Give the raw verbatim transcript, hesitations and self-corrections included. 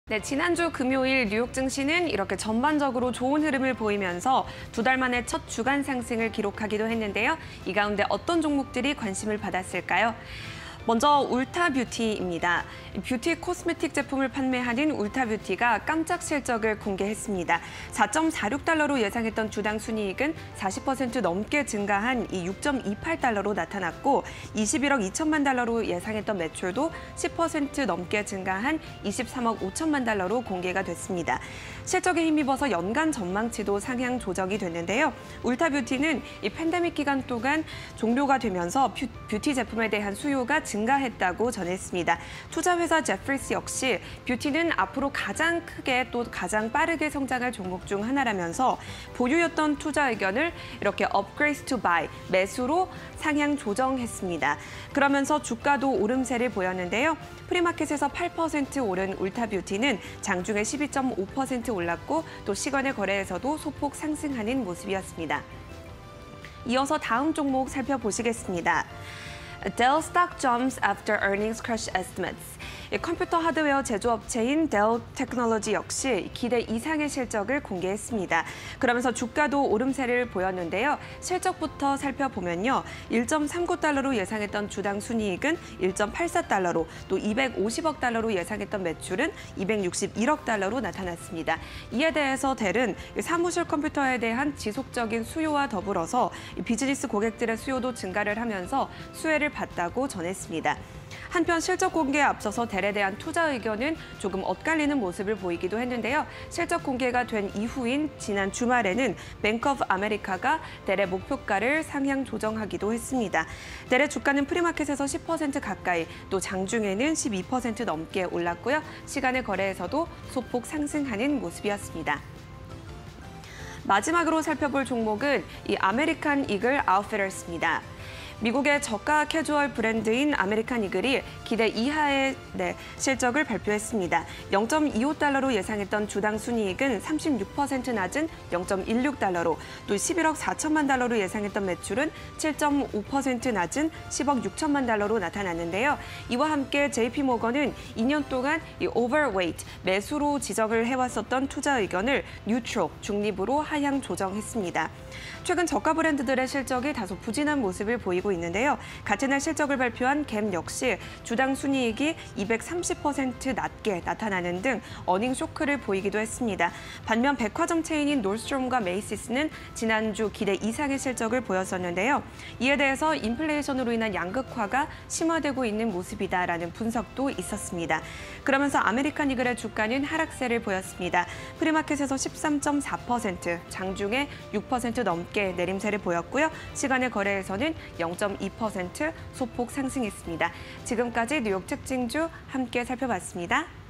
네, 지난주 금요일 뉴욕 증시는 이렇게 전반적으로 좋은 흐름을 보이면서 두 달 만에 첫 주간 상승을 기록하기도 했는데요. 이 가운데 어떤 종목들이 관심을 받았을까요? 먼저 울타뷰티입니다. 뷰티 코스메틱 제품을 판매하는 울타뷰티가 깜짝 실적을 공개했습니다. 사 점 사육 달러로 예상했던 주당 순이익은 사십 퍼센트 넘게 증가한 이 육 점 이팔 달러로 나타났고 이십일억 이천만 달러로 예상했던 매출도 십 퍼센트 넘게 증가한 이십삼억 오천만 달러로 공개가 됐습니다. 실적에 힘입어서 연간 전망치도 상향 조정이 됐는데요. 울타뷰티는 이 팬데믹 기간 동안 종료가 되면서 뷰, 뷰티 제품에 대한 수요가 증가했다고 전했습니다. 투자회사 제프리스 역시 뷰티는 앞으로 가장 크게 또 가장 빠르게 성장할 종목 중 하나라면서 보유였던 투자 의견을 이렇게 upgrade to buy, 매수로 상향 조정했습니다. 그러면서 주가도 오름세를 보였는데요. 프리마켓에서 팔 퍼센트 오른 울타뷰티는 장중에 십이 점 오 퍼센트 올랐고 또 시간의 거래에서도 소폭 상승하는 모습이었습니다. 이어서 다음 종목 살펴보시겠습니다. Dell stock jumps after earnings crush estimates. 컴퓨터 하드웨어 제조업체인 델 테크놀로지 역시 기대 이상의 실적을 공개했습니다. 그러면서 주가도 오름세를 보였는데요. 실적부터 살펴보면요. 일 점 삼구 달러로 예상했던 주당 순이익은 일 점 팔사 달러로 또 이백오십억 달러로 예상했던 매출은 이백육십일억 달러로 나타났습니다. 이에 대해서 델은 사무실 컴퓨터에 대한 지속적인 수요와 더불어서 비즈니스 고객들의 수요도 증가를 하면서 수혜를 봤다고 전했습니다. 한편 실적 공개에 앞서서 델에 대한 투자 의견은 조금 엇갈리는 모습을 보이기도 했는데요. 실적 공개가 된 이후인 지난 주말에는 뱅크 오브 아메리카가 델의 목표가를 상향 조정하기도 했습니다. 델의 주가는 프리마켓에서 십 퍼센트 가까이, 또 장중에는 십이 퍼센트 넘게 올랐고요. 시간의 거래에서도 소폭 상승하는 모습이었습니다. 마지막으로 살펴볼 종목은 이 아메리칸 이글 아웃피터스입니다. 미국의 저가 캐주얼 브랜드인 아메리칸 이글이 기대 이하의 네, 실적을 발표했습니다. 영 점 이오 달러로 예상했던 주당 순이익은 삼십육 퍼센트 낮은 영 점 일육 달러로 또 십일억 사천만 달러로 예상했던 매출은 칠 점 오 퍼센트 낮은 십억 육천만 달러로 나타났는데요. 이와 함께 제이피모건은 이 년 동안 이 overweight, 매수로 지적을 해왔었던 투자 의견을 neutral, 중립으로 하향 조정했습니다. 최근 저가 브랜드들의 실적이 다소 부진한 모습을 보이고 있는데요. 같은 날 실적을 발표한 갭 역시 주당 순이익이 이백삼십 퍼센트 낮게 나타나는 등 어닝 쇼크를 보이기도 했습니다. 반면 백화점 체인인 놀스트롬과 메이시스는 지난주 기대 이상의 실적을 보였었는데요. 이에 대해서 인플레이션으로 인한 양극화가 심화되고 있는 모습이다라는 분석도 있었습니다. 그러면서 아메리칸 이글의 주가는 하락세를 보였습니다. 프리마켓에서 십삼 점 사 퍼센트, 장중에 육 퍼센트 넘게 내림세를 보였고요. 시간의 거래에서는 영 점 이 퍼센트 소폭 상승했습니다. 지금까지 뉴욕 특징주 함께 살펴봤습니다.